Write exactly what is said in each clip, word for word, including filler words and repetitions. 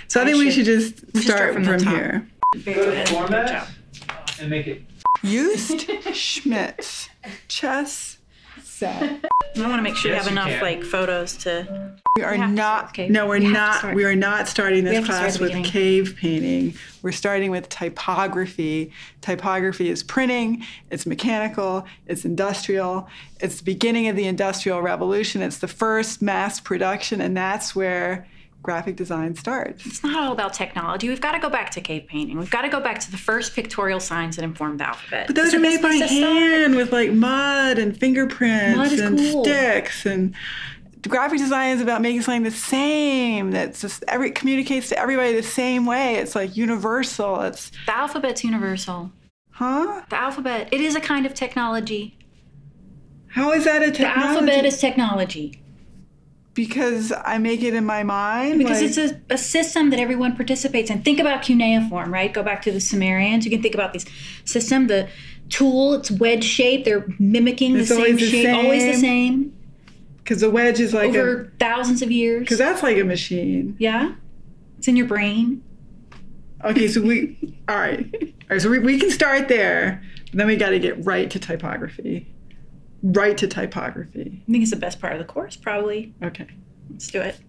So I, I think should, we should just we should start, start from, from the here. Go to format and make it. Used, Schmidt, chess, set. I want to make sure Yes, you you have enough can. like photos to. We are We have to not, start, okay. no, we're We have to not, start. we are not starting We this have to start class at the with beginning. cave painting. We're starting with typography. Typography is printing, it's mechanical, it's industrial. It's the beginning of the Industrial Revolution. It's the first mass production, and that's where graphic design starts. It's not all about technology. We've got to go back to cave painting. We've got to go back to the first pictorial signs that informed the alphabet. But those It's are the made best by place to start. hand with like mud and fingerprints Mud is and cool. sticks. And graphic design is about making something the same. That's just every communicates to everybody the same way. It's like universal. It's The alphabet's universal. huh? The alphabet, it is a kind of technology. How is that a The technology? alphabet is technology. Because I make it in my mind. Because like, it's a, a system that everyone participates in. Think about cuneiform, right? Go back to the Sumerians. You can think about this system. The tool, it's wedge shape. They're mimicking the It's same always the shape. Always the same. same. because the wedge is like Over a thousands of years. because that's like a machine. Yeah? It's in your brain. Okay, so we all right, all right. So we, we can start there. But then we got to get right to typography. Right to typography. I think it's the best part of the course, probably. Okay. Let's do it.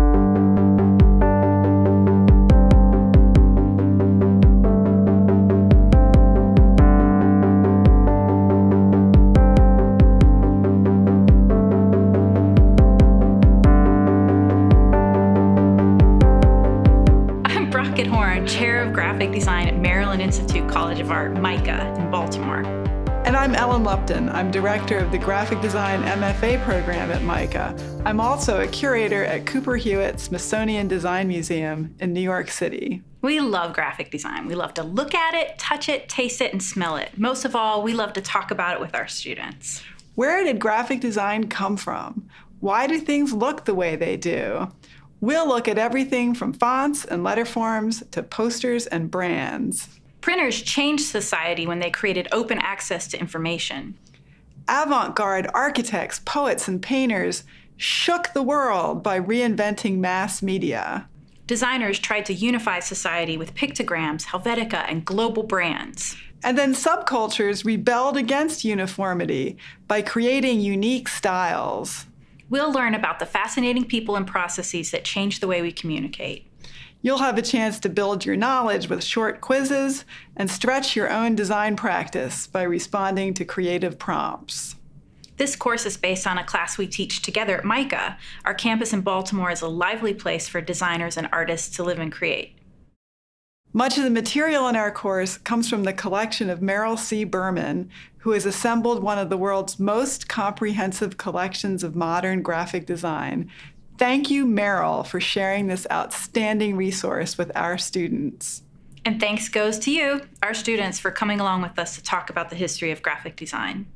I'm Brockett Horne, Chair of Graphic Design at Maryland Institute College of Art, MICA, in Baltimore. And I'm Ellen Lupton. I'm director of the Graphic Design M F A program at MICA. I'm also a curator at Cooper Hewitt Smithsonian Design Museum in New York City. We love graphic design. We love to look at it, touch it, taste it, and smell it. Most of all, we love to talk about it with our students. Where did graphic design come from? Why do things look the way they do? We'll look at everything from fonts and letter forms to posters and brands. Printers changed society when they created open access to information. Avant-garde architects, poets, and painters shook the world by reinventing mass media. Designers tried to unify society with pictograms, Helvetica, and global brands. And then subcultures rebelled against uniformity by creating unique styles. We'll learn about the fascinating people and processes that change the way we communicate. You'll have a chance to build your knowledge with short quizzes and stretch your own design practice by responding to creative prompts. This course is based on a class we teach together at MICA. Our campus in Baltimore is a lively place for designers and artists to live and create. Much of the material in our course comes from the collection of Merrill C. Berman, who has assembled one of the world's most comprehensive collections of modern graphic design. Thank you, Merrill, for sharing this outstanding resource with our students. And thanks goes to you, our students, for coming along with us to talk about the history of graphic design.